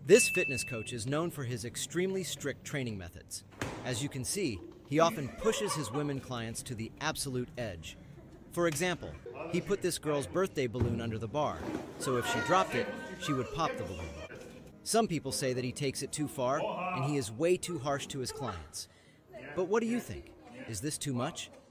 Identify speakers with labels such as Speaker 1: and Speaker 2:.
Speaker 1: This fitness coach is known for his extremely strict training methods. As you can see, he often pushes his women clients to the absolute edge. For example, he put this girl's birthday balloon under the bar, so if she dropped it, she would pop the balloon. Some people say that he takes it too far, and he is way too harsh to his clients. But what do you think? Is this too much?